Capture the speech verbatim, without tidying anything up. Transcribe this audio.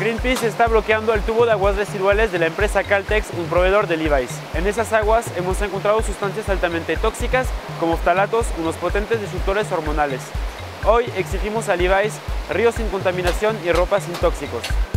Greenpeace está bloqueando el tubo de aguas residuales de la empresa Caltex, un proveedor de Levi's. En esas aguas hemos encontrado sustancias altamente tóxicas como ftalatos, unos potentes disruptores hormonales. Hoy exigimos a Levi's ríos sin contaminación y ropa sin tóxicos.